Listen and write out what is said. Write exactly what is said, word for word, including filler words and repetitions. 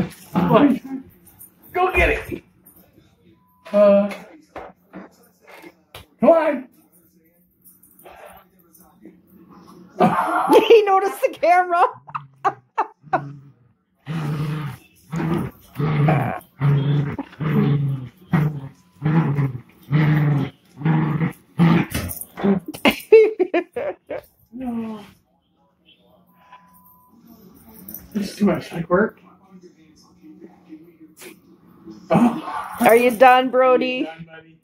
Go get it. Uh, come on. He noticed the camera. No. This is too much like work. Oh. Are you done, Brody? Done, buddy.